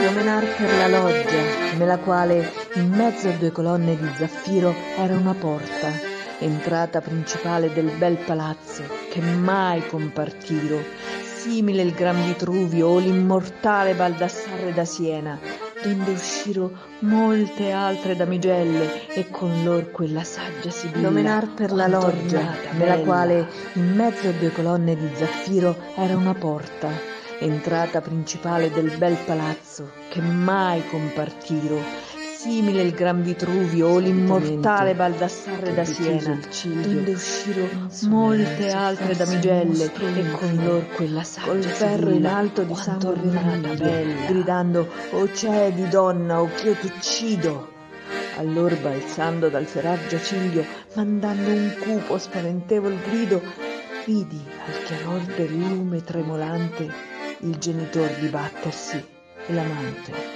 lo menar per la loggia, nella quale, in mezzo a due colonne di zaffiro, era una porta, entrata principale del bel palazzo, che mai compartiro, simile il gran Vitruvio o l'immortale Baldassarre da Siena, donde usciro molte altre damigelle e con lor quella saggia Sibilla, Lo menar per la loggia, nella quale, in mezzo a due colonne di zaffiro, era una porta, entrata principale del bel palazzo, che mai compartiro, simile il gran Vitruvio o l'immortale Baldassarre da Siena, donde usciro molte altre damigelle e con lor quella saggia col ferro in Sibilla, alto di quanto sangue ornata vermiglio, bella, gridando «O cedi, donna, o ch'io t'uccido!» Allor balzando dal feraggio ciglio, mandando un cupo spaventevol grido, vidi al chiaror del lume tremolante il genitor dibattersi e l'amante